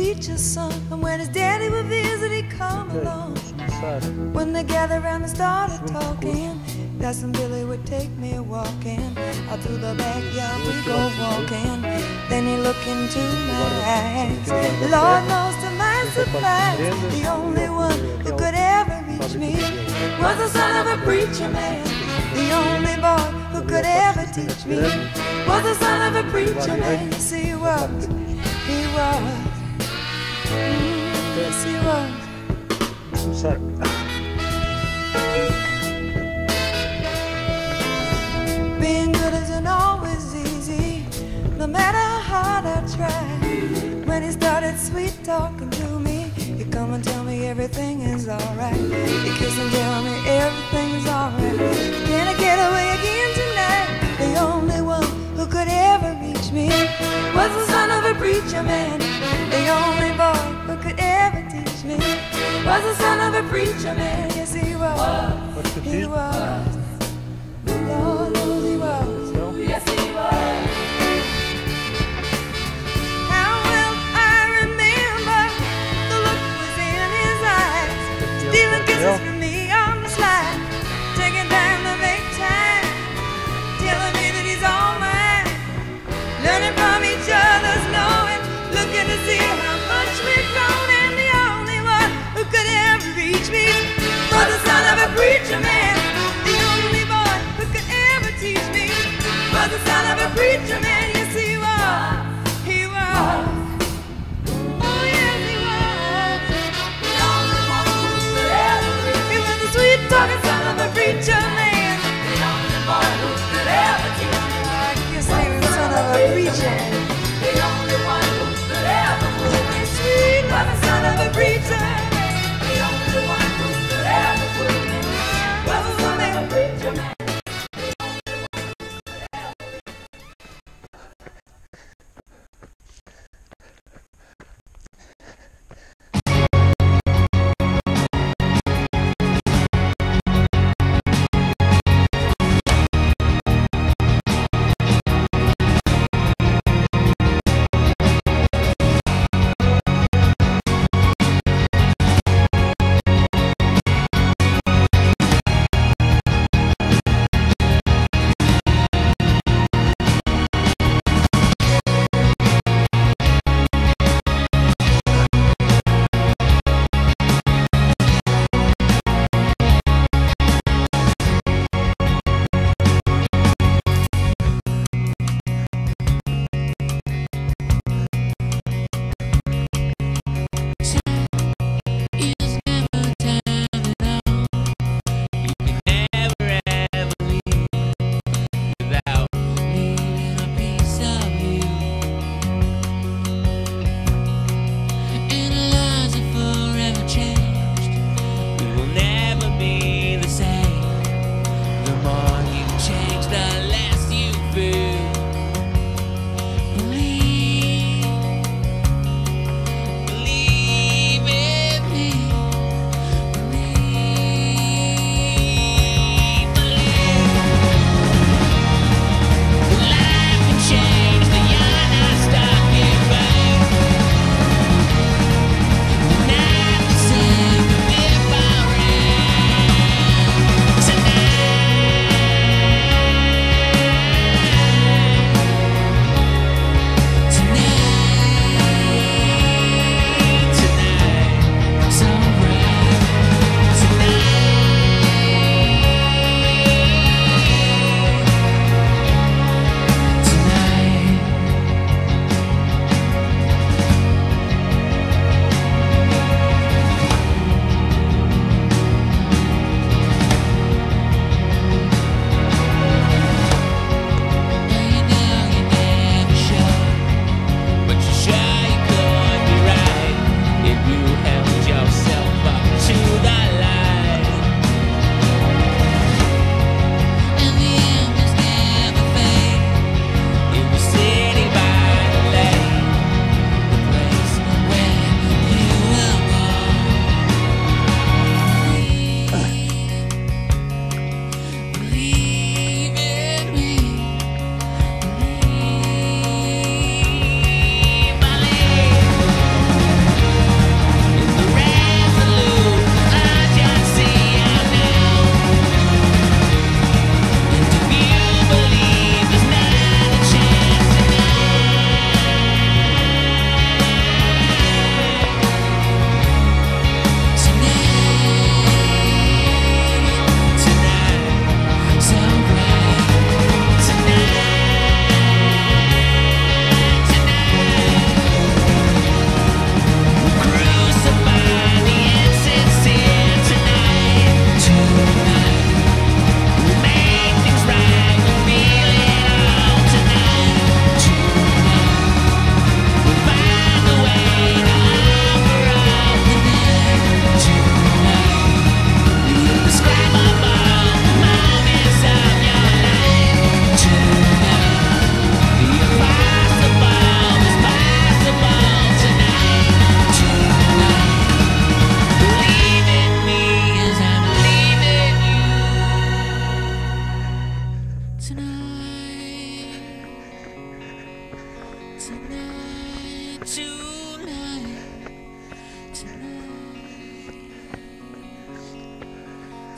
preacher's son, and when his daddy would visit, he'd come along. When they gathered around and started talking, Cousin Billy would take me walking. Out through the backyard we go walking. Then he looked into my eyes. Lord knows to my surprise, the only one who could ever reach me was the son of a preacher man. The only boy who could ever teach me was the son of a preacher man. Yes, he was. He was. Yes, he was. Being good isn't always easy, no matter how hard I try. When he started sweet talking to me, he'd come and tell me everything is alright. He'd kiss and tell me everything is alright. Can I get away again tonight? The only one who could ever reach me was the son of a preacher man. The only boy who could ever teach me was the son of a preacher man. Yes, he was. He was. Lord knows he was. Yes, he was. How well I remember the look was in his eyes, stealing kisses from me on the slide, taking time to make time, telling me that he's all mine, learning from each other's knowing, looking to see how much we've grown, and the only one who could ever reach me was the son of a preacher man. The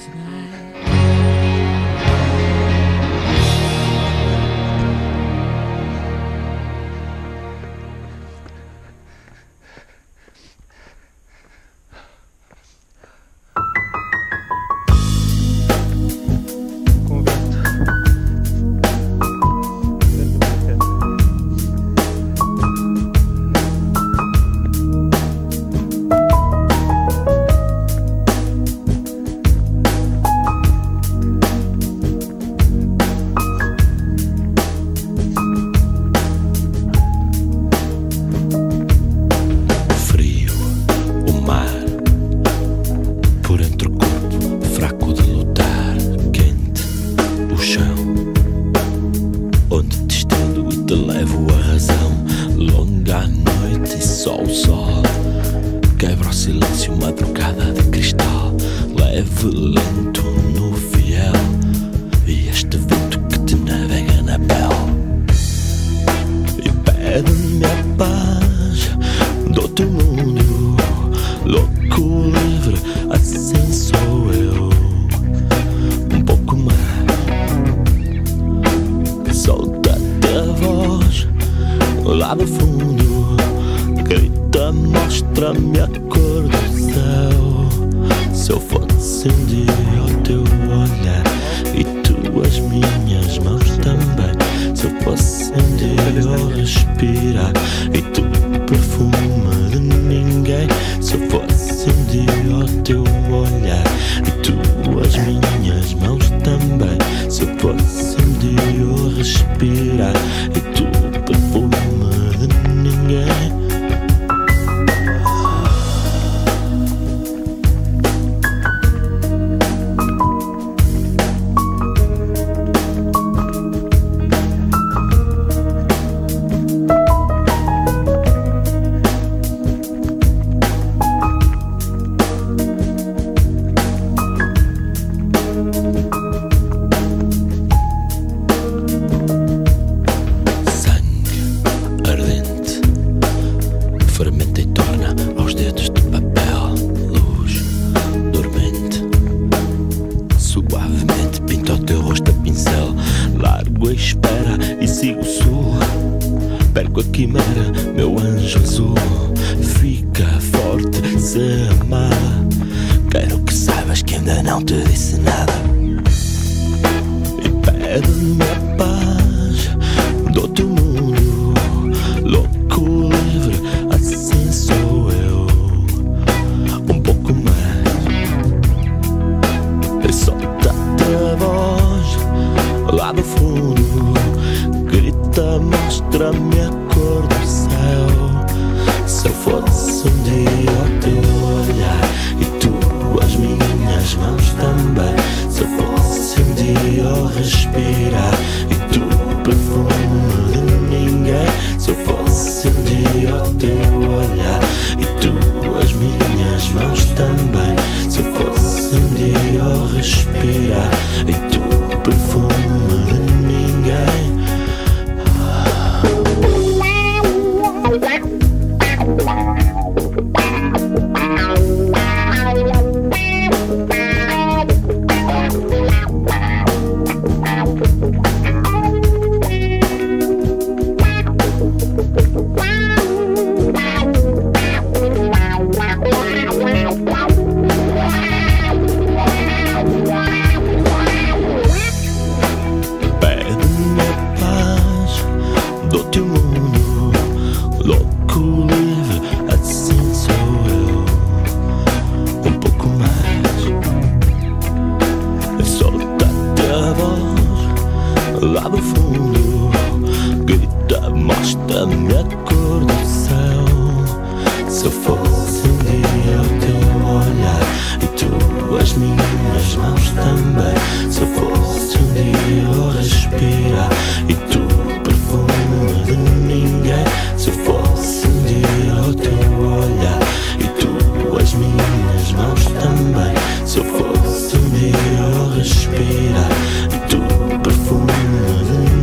Se eu fosse um dia eu respirar e tu perfume de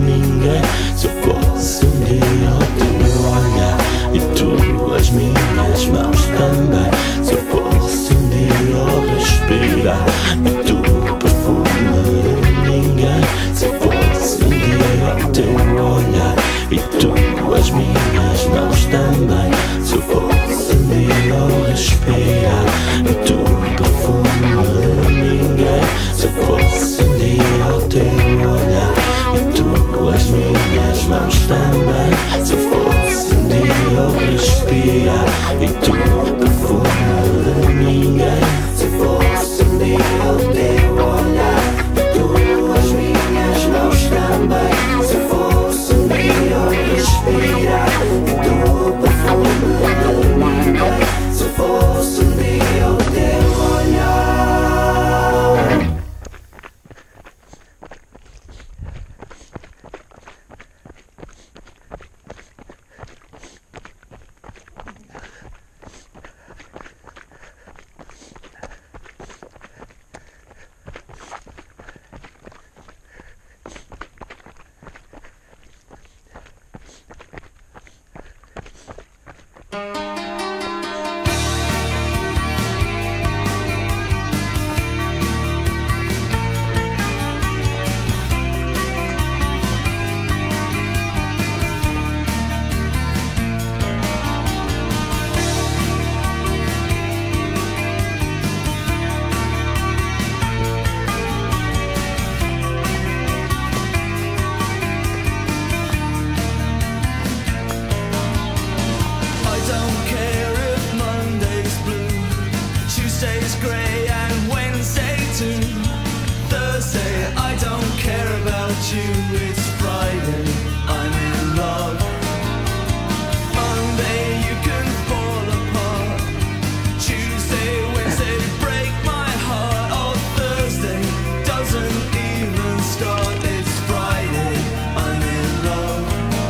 grey and Wednesday too. Thursday, I don't care about you. It's Friday, I'm in love. Monday, you can fall apart. Tuesday, Wednesday, break my heart. Oh, Thursday doesn't even start. It's Friday, I'm in love.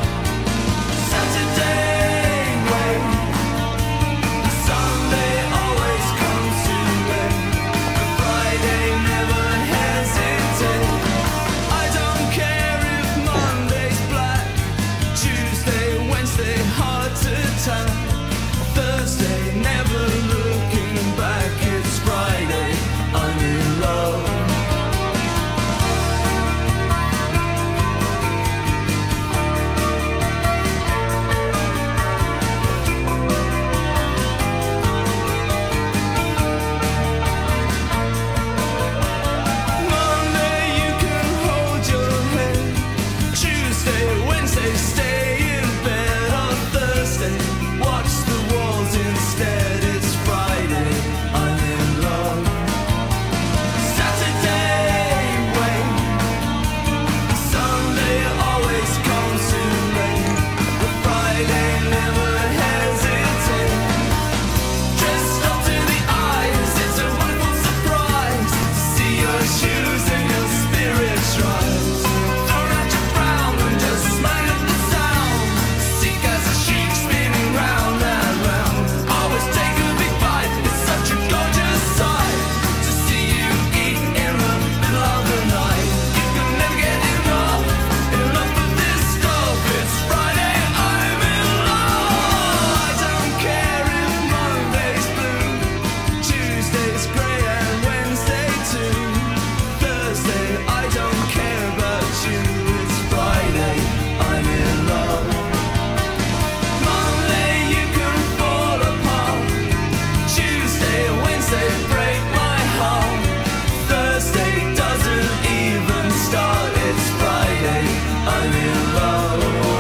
Saturday, wait. Sunday always comes too late. But Friday never hesitate. I don't care if Monday's black. Tuesday, Wednesday, hard to tell. Thursday, never looking back. It's Friday, I'm in love. Monday, you can hold your head. Tuesday, Wednesday, stay in bed. On Thursday, watch the walls instead. It's Friday, I'm in love. Saturday, wait. Sunday always comes too late. But Friday never hesitate. Dressed up to the eyes, it's a wonderful surprise to see your shoes and your spirits rise. Throw out your frown and just smile at the sound. Seek as a sheep spinning round and round. Always take a big bite, it's such a gorgeous sight to see you eat in the middle of the night. You can never get enough of this stuff. It's Friday, I'm in love. I don't care if Monday's blue. Tuesday's grey and Wednesday too. Thursday, I don't care about you. It's Friday, I'm in love. Monday, you can fall apart. Tuesday, Wednesday, break my heart. Thursday doesn't even start. It's Friday, I'm in love.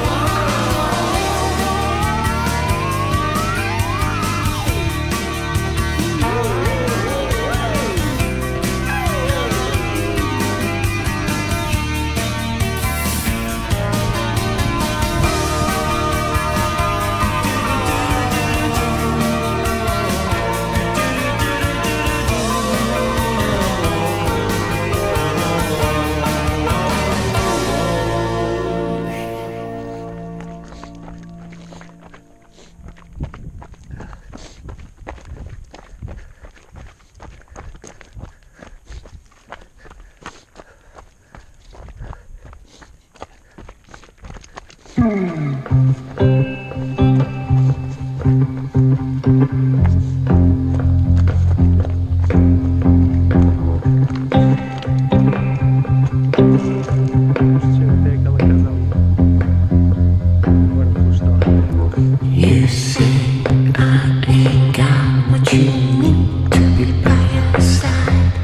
You say I ain't got what you need to be by your side,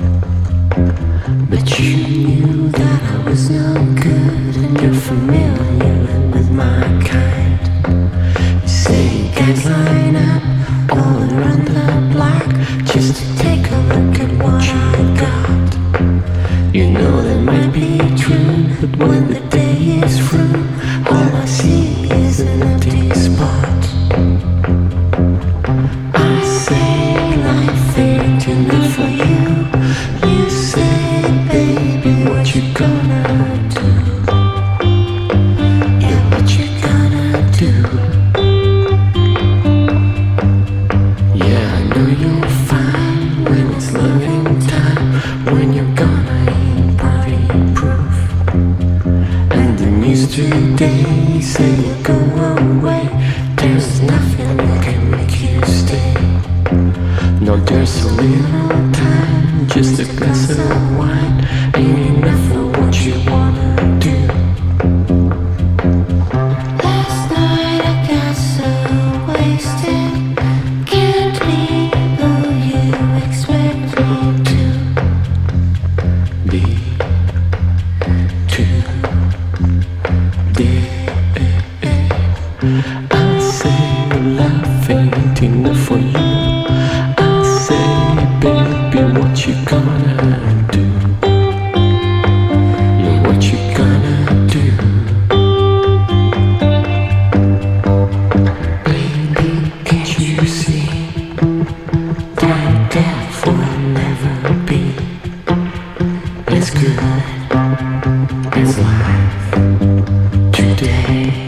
but you knew that I was no good, and you're familiar with my kind. You say guys line up all around the block just to take a look at what I got. You know that might be true, but when the day is through, all I see is an empty spot. I say life ain't enough for you. You say, baby, what you gonna do? Yeah, what you gonna do? Yeah, I know you'll find when it's loving time, when you're gonna eat party proof. And the news today say you go away. There's nothing that can make you stay. No, there's a little time, just a glass of wine ain't enough for what you wanna do. Last night I got so wasted. Can't be who you expect me to be today. I say love ain't enough for you. I say you gonna do? Yeah, what you gonna do? Baby, can't you see that death will never be as good as life today?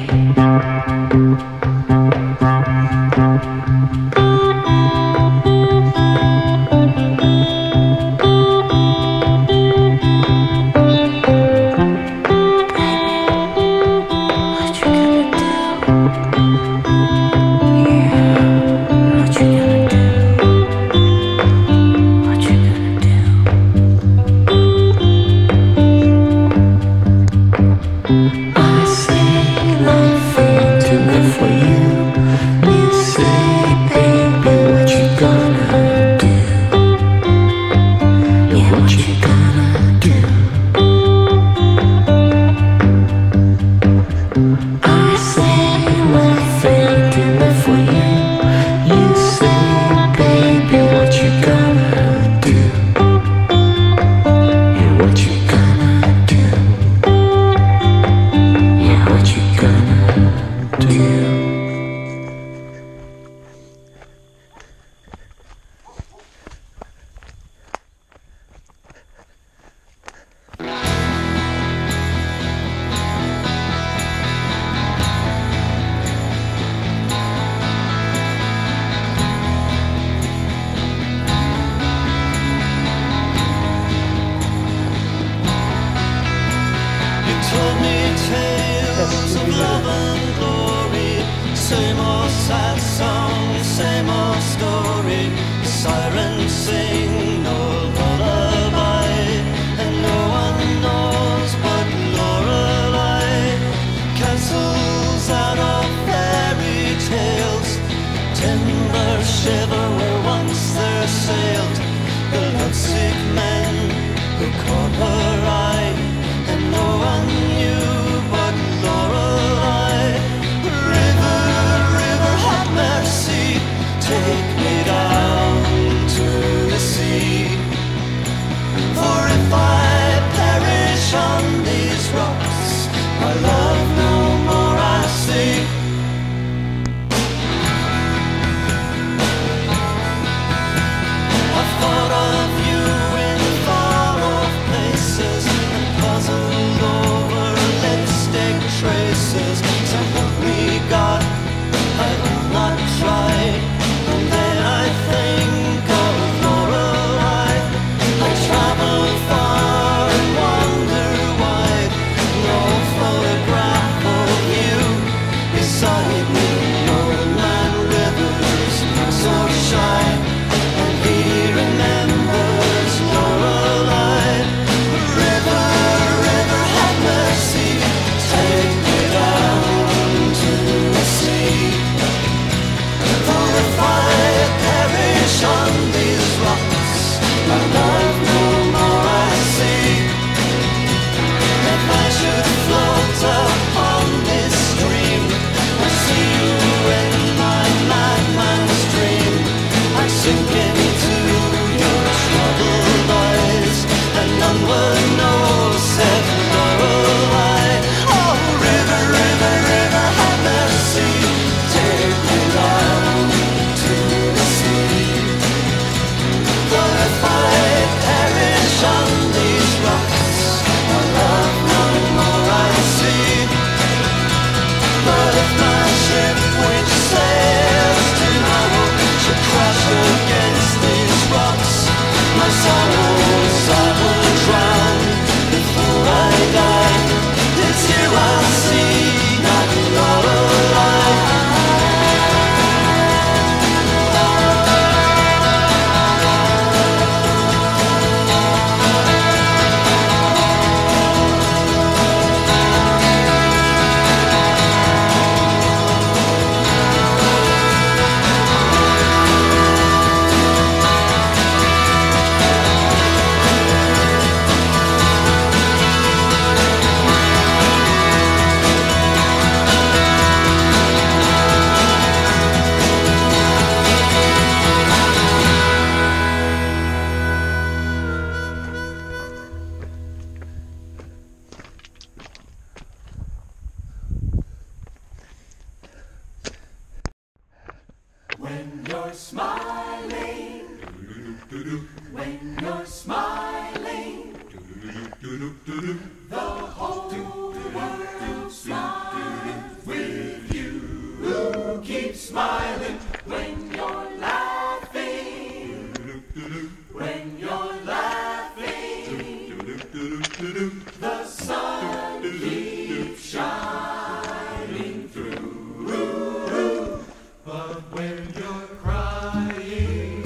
When you're smiling, the whole world smiles with you. Keep smiling when you're laughing. When you're laughing, the sun keeps shining through. But when you're crying,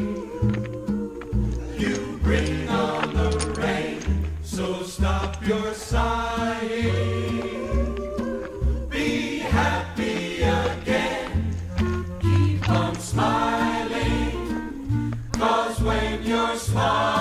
you bring on the rain. So stop your sighing. Be happy again. Keep on smiling. 'Cause when you're smiling,